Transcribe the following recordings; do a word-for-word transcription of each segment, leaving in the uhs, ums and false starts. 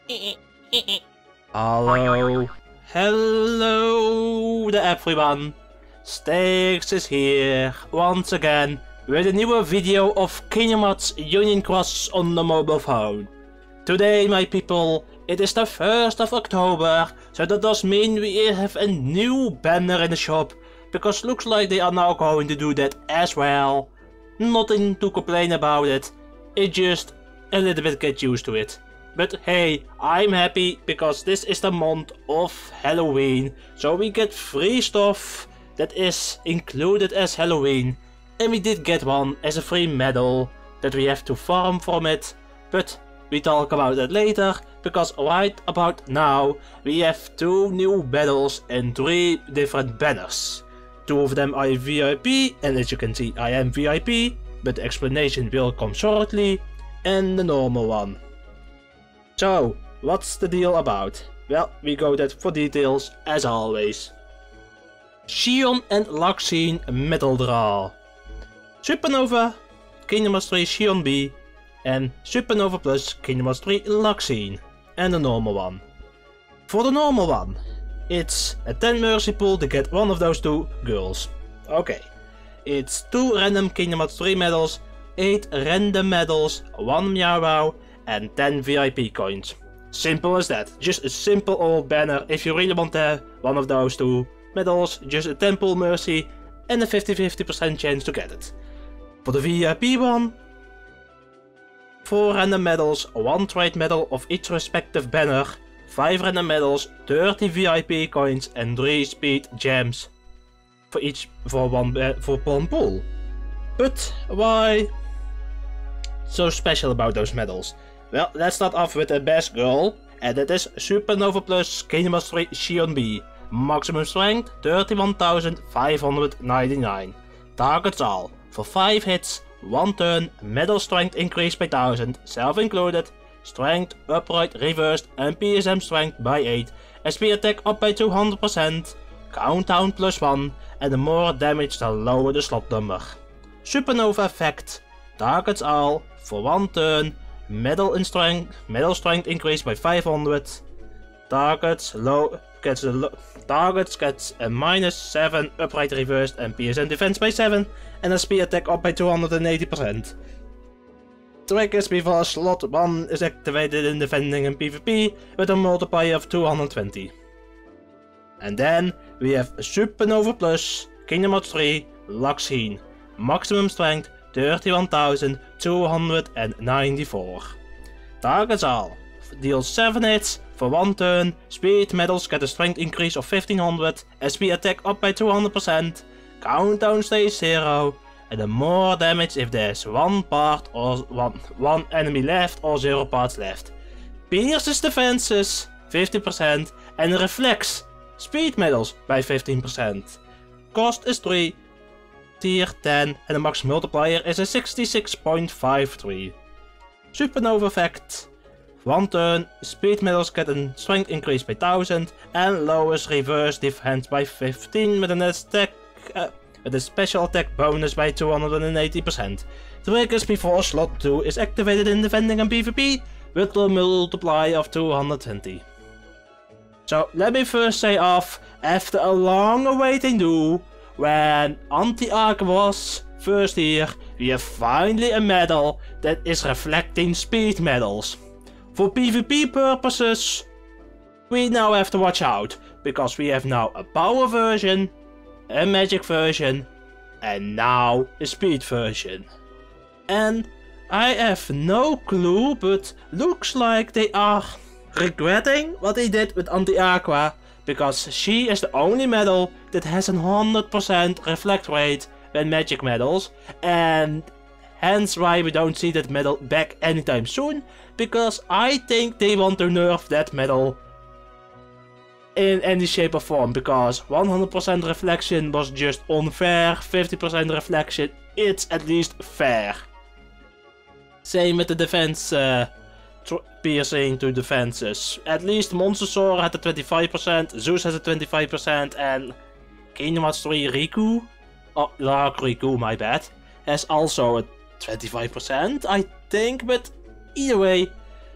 Hello. Hello everyone. Stix is here once again with a new video of Kingdom Hearts Union Cross on the mobile phone. Today, my people, it is the first of October, so that does mean we have a new banner in the shop, because looks like they are now going to do that as well. Nothing to complain about it, it just a little bit get used to it. But hey, I'm happy because this is the month of Halloween, so we get free stuff that is included as Halloween. And we did get one as a free medal that we have to farm from it, but we talk about that later, because right about now we have two new medals and three different banners. Two of them are V I P, and as you can see I am V I P, but the explanation will come shortly, and the normal one. So, what's the deal about? Well, we go that for details as always. Xion and Luxine Metal Draw. Supernova, Kingdom Hearts three Xion B, and Supernova Plus Kingdom Hearts three Luxine, and the normal one. For the normal one, it's a ten mercy pool to get one of those two girls. Okay, it's two random Kingdom Hearts three medals, eight random medals, one Meow Wow, and ten V I P coins. Simple as that, just a simple old banner. If you really want to have one of those two medals, just a ten pool mercy and a fifty fifty percent chance to get it. For the V I P one, four random medals, one trade medal of each respective banner, five random medals, thirty V I P coins, and three speed gems for each for one uh, for one pool. But why so special about those medals? Well, let's start off with the best girl, and that is Supernova Plus Kingdom Hearts three Xion B. Maximum strength thirty-one thousand five hundred ninety-nine. Targets all. For five hits, one turn, medal strength increased by one thousand, self included, strength upright reversed and P S M strength by eight, S P attack up by two hundred percent, countdown plus one, and the more damage the lower the slot number. Supernova effect, targets all, for one turn, medal in strength, medal strength increased by five hundred, targets low gets a lo targets gets a minus seven upright reversed and P S M defense by seven, and S P attack up by two hundred eighty percent. Triggers before slot one is activated in defending and PvP with a multiplier of two hundred twenty. And then we have Supernova Plus Kingdom Hearts three Luxine. Maximum strength thirty-one thousand two hundred ninety-four. Targets all. Deals seven hits for one turn, speed medals get a strength increase of fifteen hundred, S P attack up by two hundred percent, countdown stays zero, and the more damage if there's one part or one, one enemy left or zero parts left. Pierces defenses fifty percent and reflects speed medals by fifteen percent. Cost is three, tier ten, and the max multiplier is a sixty-six point five three. Supernova effect. One turn, speed medals get a strength increase by one thousand and lowers reverse defense by fifteen with an attack uh, with a special attack bonus by two hundred eighty percent. Triggers before slot two is activated in defending and PvP with a multiplier of two hundred twenty. So let me first say off, after a long awaiting do, when Anti-Arc was first here, we have finally a medal that is reflecting speed medals. For PvP purposes, we now have to watch out, because we have now a power version, a magic version, and now a speed version. And I have no clue, but looks like they are regretting what they did with Anti-Aqua, because she is the only medal that has a one hundred percent reflect rate when magic medals, and hence why we don't see that medal back anytime soon, because I think they want to nerf that medal in any shape or form, because one hundred percent reflection was just unfair, fifty percent reflection, it's at least fair. Same with the defense, uh, piercing to defenses. At least Monstersaur had a twenty-five percent, Zeus has a twenty-five percent, and Kingdom Hearts three Riku, oh, Dark Riku, my bad, has also a twenty-five percent, I think, but either way,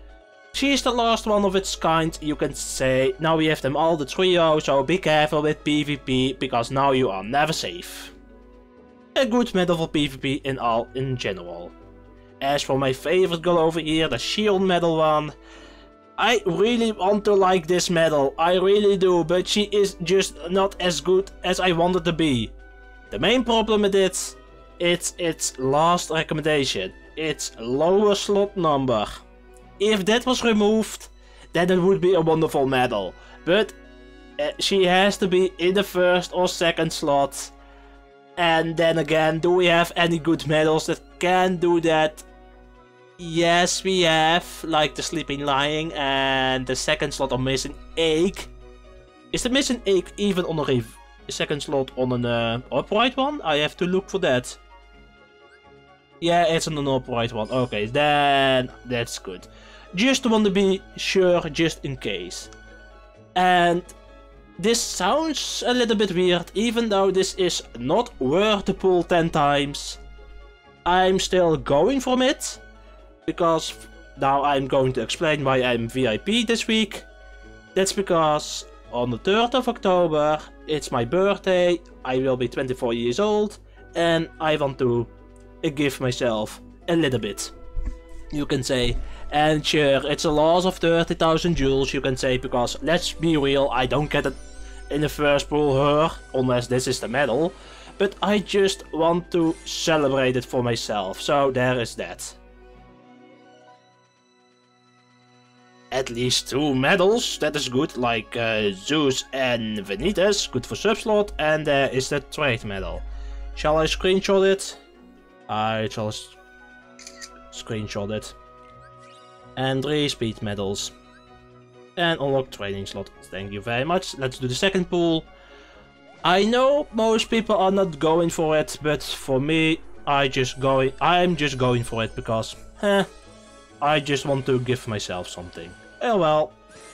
She's the last one of its kind, you can say. Now we have them all, the trio, so be careful with PvP, because now you are never safe. A good medal for PvP in all in general. As for my favorite girl over here, the Xion medal one. I really want to like this medal, I really do, but she is just not as good as I wanted to be. The main problem with it, it's its last recommendation. Its lower slot number. If that was removed, then it would be a wonderful medal. But uh, she has to be in the first or second slot. And then again, do we have any good medals that can do that? Yes, we have, like the Sleeping Lion and the second slot of Missing Egg. Is the Missing Egg even on a rev second slot on an uh, upright one? I have to look for that. Yeah, it's on an upright one. Okay, then that's good. Just want to be sure, just in case. And this sounds a little bit weird, even though this is not worth to pull ten times. I'm still going from it, because now I'm going to explain why I'm V I P this week. That's because on the third of October, it's my birthday, I will be twenty-four years old, and I want to give myself a little bit, you can say. And sure, it's a loss of thirty thousand jewels, you can say, because let's be real, I don't get it in the first pull her, unless this is the medal, but I just want to celebrate it for myself, so there is that. At least two medals, that is good, like uh, Zeus and Vanitas, good for subslot, and there is the trade medal. Shall I screenshot it? I shall screenshot it. And three speed medals. And unlock training slot. Thank you very much. Let's do the second pool. I know most people are not going for it, but for me, I just going. I'm just going for it because, eh, I just want to give myself something. Oh well.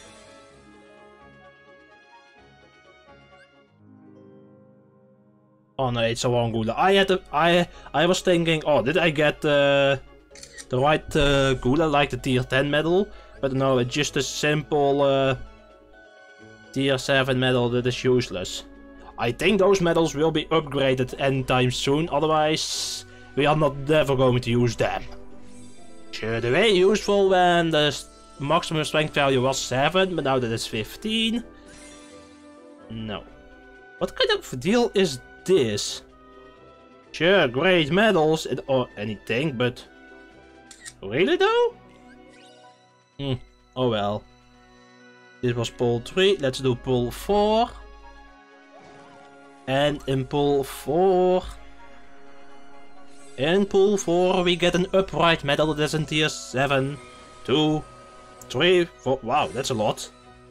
Oh no, it's a wrong Gula. I had a, I I was thinking, oh, did I get uh, the right uh, Gula, like the tier ten medal? But no, it's just a simple uh, tier seven medal that is useless. I think those medals will be upgraded anytime soon, otherwise we are not never going to use them. Sure, they were useful when the maximum strength value was seven, but now that it's fifteen. No. What kind of deal is this? Sure, great medals and or anything, but really though? Hmm. Oh well. This was pull three. Let's do pull four. And in pull four. In pull four we get an upright medal that is in tier seven. Two. Three. Four. Wow, that's a lot.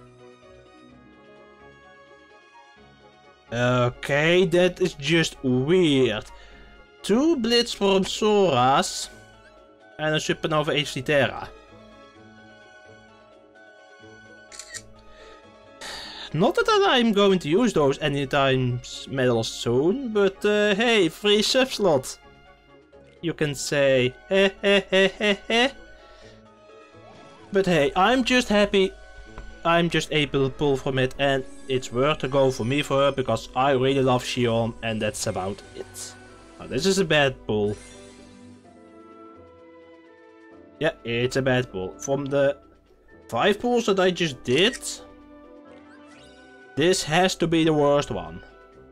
Okay, that is just weird. Two Blitz from Soras. And a Supernova H D Terra. Not that I'm going to use those anytime medals soon, but uh, hey, free sub slot. You can say, heh heh heh heh heh. But hey, I'm just happy I'm just able to pull from it, and it's worth to go for me for her, because I really love Xion, and that's about it. Now this is a bad pull. Yeah, it's a bad pull. From the five pulls that I just did, this has to be the worst one.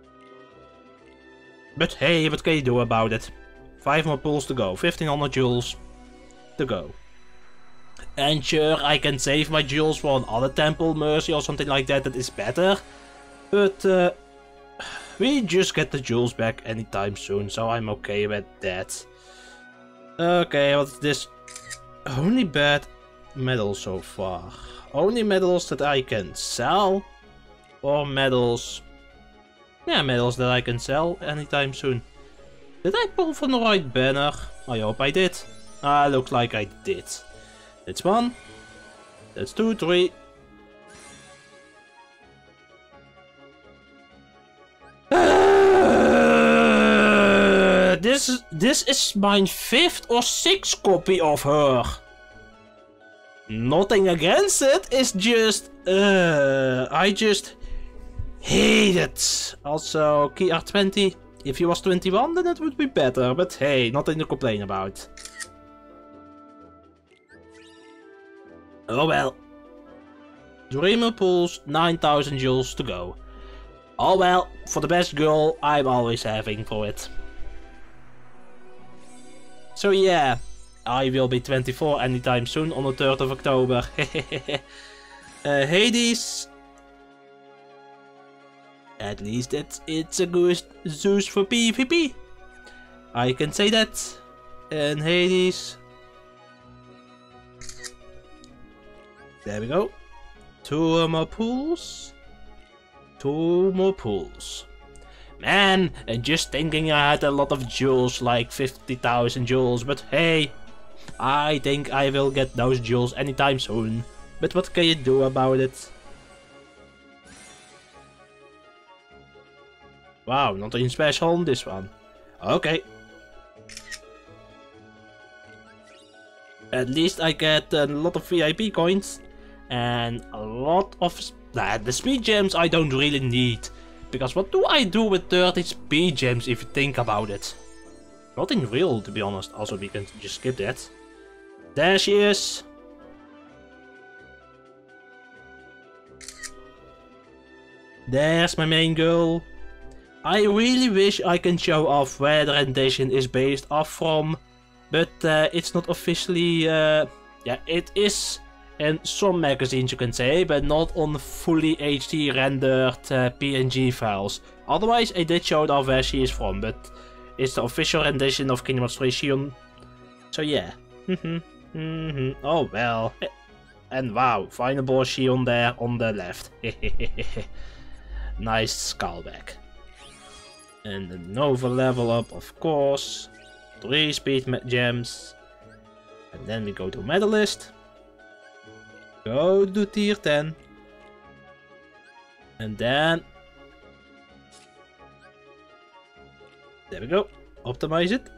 But hey, what can you do about it? Five more pulls to go, fifteen hundred jewels to go. And sure, I can save my jewels for another temple, Mercy or something like that, that is better. But uh, we just get the jewels back anytime soon, so I'm okay with that. Okay, what's this? Only bad medals so far. Only medals that I can sell. Or medals... Yeah, medals that I can sell anytime soon. Did I pull from the right banner? I hope I did. Ah, looks like I did. That's one. That's two, three. Uh, this this is my fifth or sixth copy of her. Nothing against it, it's just... Uh, I just... hate it. Also, key R twenty. If he was twenty-one, then it would be better. But hey, nothing to complain about. Oh well. Dreamer pools, nine thousand jewels to go. Oh well, for the best girl, I'm always having for it. So yeah, I will be twenty-four anytime soon on the third of October. uh, Hades. At least it's, it's a good Zeus for PvP. I can say that. And Hades. There we go. Two more pools. Two more pools. Man, and just thinking I had a lot of jewels, like fifty thousand jewels, but hey, I think I will get those jewels anytime soon. But what can you do about it? Wow, nothing special on this one. Okay. At least I get a lot of V I P coins. And a lot of... Nah, the speed gems I don't really need. Because what do I do with thirty speed gems if you think about it? Nothing real, to be honest. Also, we can just skip that. There she is. There's my main girl. I really wish I can show off where the rendition is based off from. But uh, it's not officially... Uh, yeah, it is... in some magazines you can say, but not on fully H D rendered uh, P N G files. Otherwise I did show it off where she is from, but it's the official rendition of Kingdom Hearts three Xion. So yeah. Oh well. And wow, final boss Xion there on the left. Nice skull back. And the Nova level up, of course. Three speed gems. And then we go to Medalist. Go to tier ten. And then... there we go. Optimize it.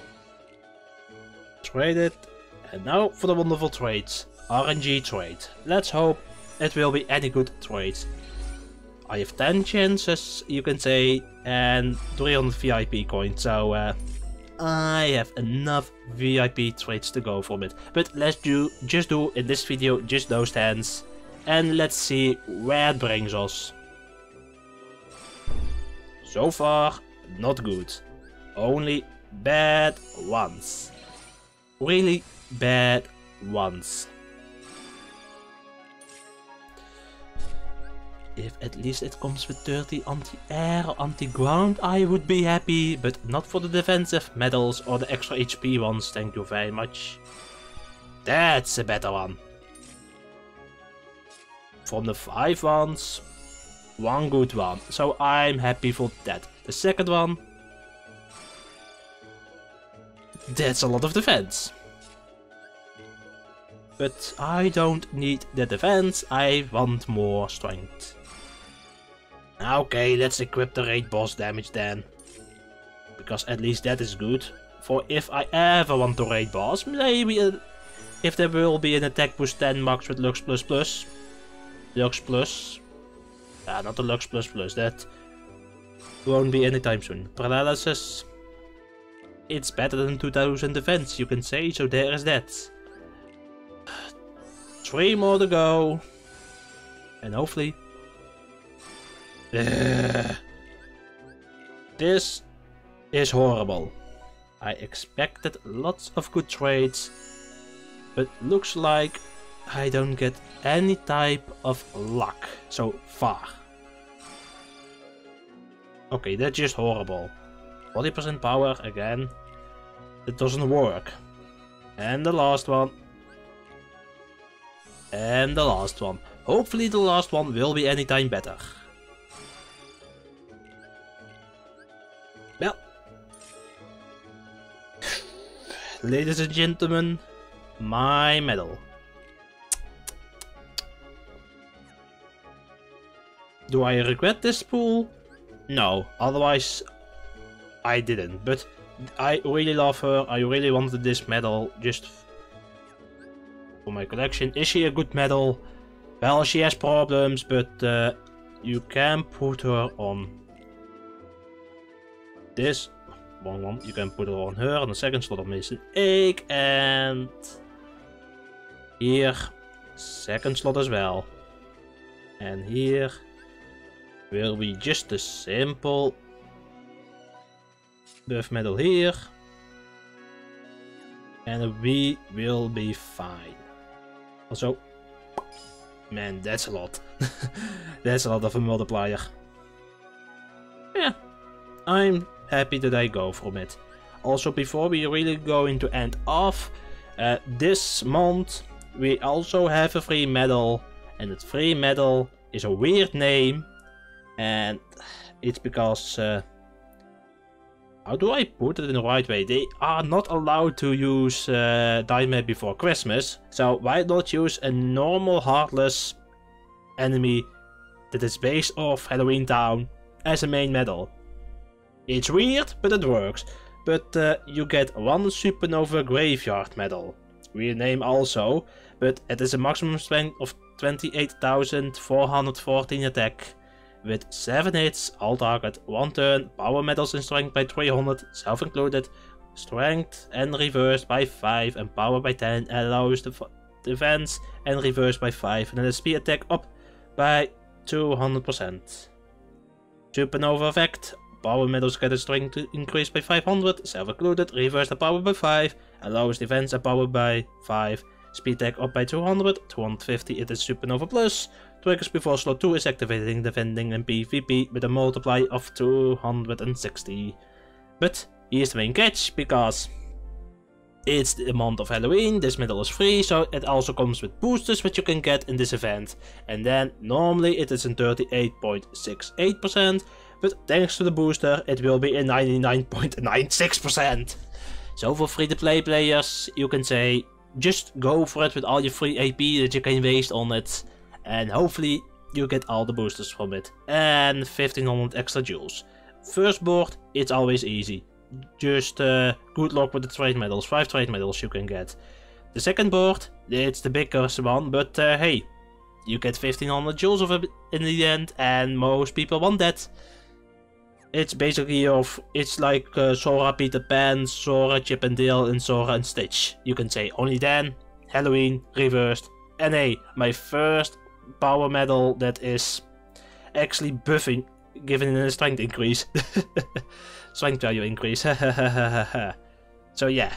Trade it. And now for the wonderful trades. R N G trade. Let's hope it will be any good trades. I have ten chances, you can say, and three hundred V I P coins. So uh, I have enough V I P trades to go from it. But let's do just do in this video just those tens. And let's see where it brings us. So far, not good. Only bad ones. Really bad ones. If at least it comes with thirty anti-air or anti-ground, I would be happy, but not for the defensive medals or the extra H P ones, thank you very much. That's a better one. From the five ones, one good one, so I'm happy for that. The second one, that's a lot of defense. But I don't need the defense, I want more strength. Okay, let's equip the raid boss damage then. Because at least that is good. For if I ever want to raid boss, maybe a, if there will be an attack boost ten max with Lux plus plus. Lux plus. Ah, not the Lux plus plus, that won't be anytime soon. Paralysis. It's better than two thousand defense, you can say, so there is that. Three more to go. And hopefully... Uh, this is horrible. I expected lots of good trades, but looks like I don't get any type of luck so far. Okay, that's just horrible. forty percent power again. It doesn't work. And the last one. And the last one. Hopefully the last one will be anytime better. Well. Ladies and gentlemen, my medal. Do I regret this pool? No, otherwise I didn't. But I really love her, I really wanted this medal just... for my collection. Is she a good medal? Well, she has problems, but uh, you can put her on this one one. You can put her on her on the second slot of Mason Egg, and here second slot as well. And here will be just a simple buff medal here, and we will be fine. Also, man, that's a lot. That's a lot of a multiplier. Yeah, I'm happy that I go from it. Also, before we really go into end off, uh, this month we also have a free medal, and that free medal is a weird name, and it's because uh, how do I put it in the right way? They are not allowed to use uh, Diamond before Christmas, so why not use a normal heartless enemy that is based off Halloween Town as a main medal? It's weird, but it works. But uh, you get one Supernova Graveyard medal. Weird name also, but it is a maximum strength of twenty-eight thousand four hundred fourteen attack. With seven hits, all target, one turn, power medals in strength by three hundred, self-included, strength and reversed by five, and power by ten, allows the defense and reversed by five, and then the speed attack up by two hundred percent. Supernova effect, power medals get a strength increase by five hundred, self-included, reverse the power by five, allows defense and power by five, speed attack up by two hundred, two hundred fifty it is Supernova Plus, triggers before slot two is activating, defending in PvP with a multiply of two hundred sixty. But here's the main catch, because it's the month of Halloween, this medal is free, so it also comes with boosters which you can get in this event. And then normally it is in thirty-eight point six eight percent, but thanks to the booster it will be in ninety-nine point nine six percent. So for free to play players, you can say just go for it with all your free A P that you can waste on it, and hopefully you get all the boosters from it, and fifteen hundred extra jewels. First board, it's always easy. Just uh, good luck with the trade medals, five trade medals you can get. The second board, it's the biggest one, but uh, hey, you get fifteen hundred jewels of it in the end, and most people want that. It's basically of, it's like uh, Sora Peter Pan, Sora Chip and Dale, and Sora and Stitch. You can say only then, Halloween, reversed, and hey, my first power medal that is actually buffing, giving it a strength increase. Strength value increase. So yeah.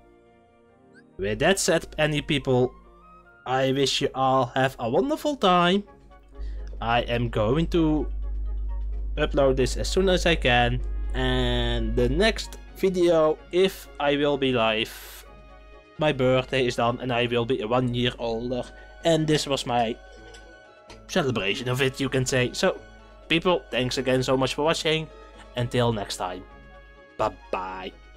With that said, any people, I wish you all have a wonderful time. I am going to upload this as soon as I can, and the next video, if I will be live, my birthday is done and I will be one year older, and this was my celebration of it, you can say. So people, thanks again so much for watching. Until next time, bye bye.